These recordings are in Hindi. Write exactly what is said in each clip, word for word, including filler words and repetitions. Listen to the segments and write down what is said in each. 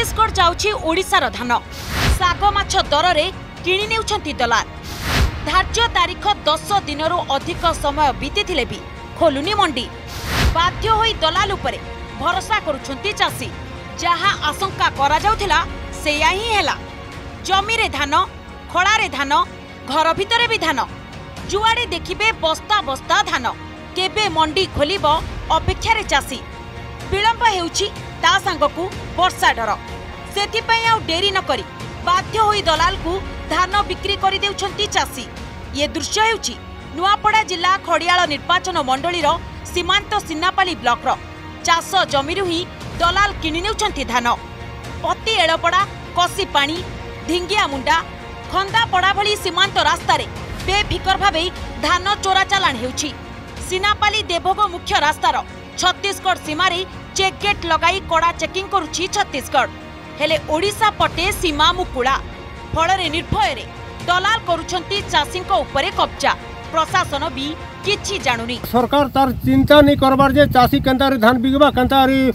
छत्तीसगढ़ जाउछि ओडिशार धान साग माछ दर रे किणी नेउछंती दलाल। धार्य तारीख दस दिन अधिक समय बीती भी खोलुनी मंडी। बाध्य होई दलाल उपरे भरोसा करुछंती चाषी। जहा आशंका करा जाउथिला सेया ही हैला। जमी रे धान, खड़ा रे धान, घर भितरे भी धान, जुआड़े देखिबे बस्ता बस्ता धान। केबे मंडी खोलिबो अपेक्षा रे चाषी। विलंब हेउछि ता सांगकू वर्षा डर। सेथिपई आ डेरी न करी बाध्य होई दलाल को धान बिक्री करि देउछंती चाषी। ये दृश्य हेउछि नुआपड़ा जिला खड़ियाल निर्वाचन मंडलीर सीमांत सिन्नापाली ब्लॉक रो चाष जमीरु ही दलाल किणी नेउछंती धान। अति एड़पड़ा, कसी पानी, ढिंगिया मुंडा, खंदापड़ा भली सीमांत रास्ता रे बेफिकर भावे धान चोरा चालाण हेउछि। सिनापाली देवभोग मुख्य रास्तार छत्तीसगढ़ सीमारे चेकगेट लगाई कड़ा चेकिंग करुछि छत्तीसगढ़। हेले ओडिशा पटे सीमा मुकुला। फलरे निर्भय रे दलाल करुछंती चाषींको उपरे कब्जा। प्रशासन भी किछि जानुनी। सरकार तार चिंता नहीं करबार जे चाषी केंता रे धान बिगबा केंता रे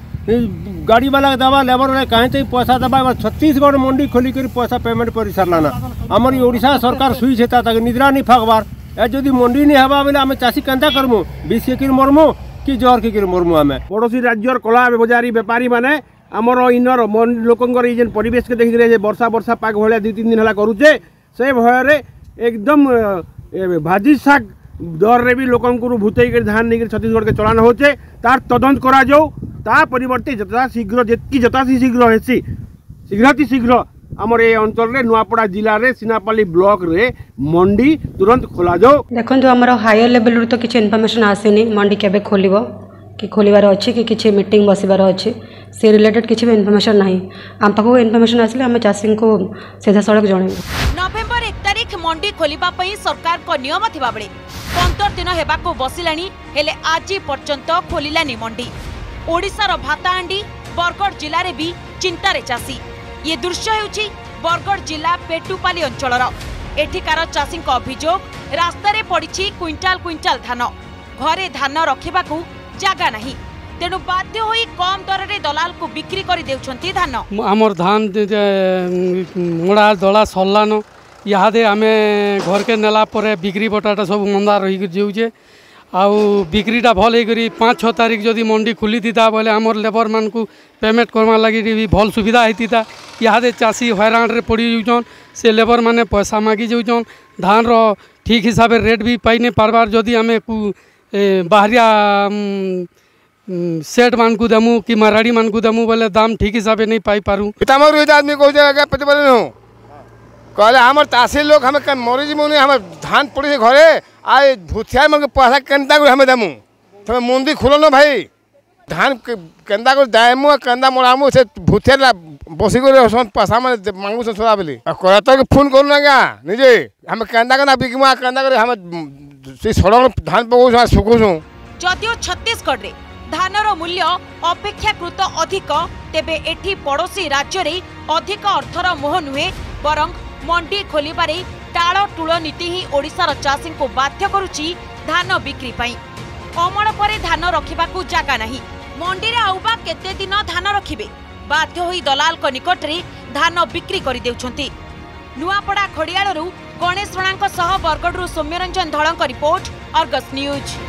गाड़ी वाला दबा लेबर रे काहे ते पैसा दबा। छत्तीसगढ़ मंडी खोली कर पैसा पेमेंट करि सरलाना। हमर ओडिशा सरकार सुई छेता ताके निद्रा नहीं फागबार। ए जदि मंडी नहीं हवा बेले आमे चाषी केंता करमु? बीस के किर मरमु कि जहर के किर मरमु? आमे पड़ोसी राज्यर कला बजारी व्यापारी माने आमर इनर लोकंकर ई जेन परिवेश के देखि रे वर्षा वर्षा पाग भलिया दु तीन दिन हला करूचे से भय रे एकदम भाजी शाक दर रे भी लोकंकर भूतई के धान नहीं छत्तीसगढ़ के चलान होचे। तार तदंत करा जाऊ। ता परिवर्ते जता शीघ्र जेतकी जता शीघ्र हेसी शीघ्रति शीघ्र आमर ए अंचल रे नुआपड़ा जिला रे सिनापाली ब्लॉक रे मंडी तुरंत खोला जाओ। देखो आमर हायर लेवल रू तो किसी इनफॉरमेशन आसेनी मंडी केबे खोलिबो कि खोलिबार अछि कि किसी मीटिंग बसिबार अछि से रिलेटेड किसी भी इनफॉरमेशन नहीं। आम पाखो इनफॉरमेशन आसिले आम चाषी को सीधा सड़क जणेबो। नवेम्बर एक तारीख मंडी खोलिबा पई सरकार को नियम थिबा बेले पंद्रह दिन हेबाको बसिलानी। हेले आज पर्यंत खोलिलानी मंडी। ओडिशार भाताहांडी बरगढ़ जिले में भी चिंतार चाषी। ये दृश्य हेउछि बरगढ़ जिला पेटुपाली अंचलर। एठिकार चाषी अभियोग रास्तार पड़ी क्विंटाल क्विंटाल धान। घरे धान रखिबाकू जागा नहीं। तेणु बाध्य होई कम दर रे दलाल को बिक्री करि देउछंती धान। हमर धान मोड़ा दला सरलान इहादे आमे घर के नेला परे बिक्री बटाटा सब मंदा रही जाऊे। आउ बिक्रीटा भल होकर पाँच छः तारीख जदि मंडी खुली था बोले आमर लेबर मान को पेमेंट करवा लगी भी भल सुविधा होता। इहादे चाषी हैरान रे पड़ी जाऊन। से लेबर माने पैसा मागी जाऊन। धान रो ठीक हिसाब से रेट भी पाई नहीं पारबार। जदि आम बाहरिया सेट मान को देमु कि माराड़ी मान को देमु बोले दाम ठीक हिसाब से नहीं पाई पारू। आदमी कह कहले हमार चाषी लोग हमें मरी जीमु हमें धान पड़ी घरे आए भूथिया मन के पैसा केन्ता कर हमें देमु तब मंदी खुल न भाई। धान केन्ता कर दायमु केन्ता मरामु से भूथिया बसिक पैसा मैं मांगू सदा बोली कह तो फोन करूँ ना क्या निजे हमें केन्ता केन्ता बिकमु केन्ता कर हमें से सड़क धान पकाऊ सुखुसु। जदियो छत्तीसगढ़ रे धानर मूल्य अपेक्षाकृत अधिक तेबे एठी पड़ोसी राज्य रे अधिक अर्थर मोह नुहे बरं मंडी खोलिबारे टाळटूळ नीति ही ओडिशार चाषी को बाध्य करुची धान बिक्री पाई। अमल परे धान रखिबाकू जागा नहीं। मंडी रे आउबा केते दिन धान रखिबे? बाध्य होई दलाल को निकट रे धान बिक्री करि देउछंती। नुआपड़ा खड़ियालरू गणेश राणांक सह बरगढ़ सौम्यरंजन धड़क रिपोर्ट, अर्गस न्यूज।